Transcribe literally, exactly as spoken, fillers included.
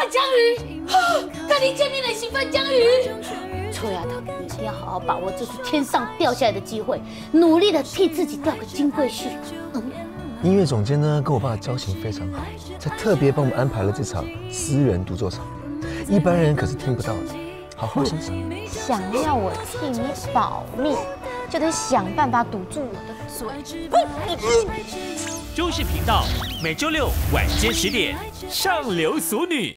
江鱼，跟你见面的媳妇江鱼。臭丫头，你一定要好好把握这次天上掉下来的机会，努力的替自己钓个金龟婿。嗯。 音乐总监呢，跟我爸交情非常好，才特别帮我们安排了这场私人独奏场，一般人可是听不到的。好好欣赏。 想要我替你保密，就得想办法堵住我的嘴。 中视频道每周六晚间十点，上流俗女。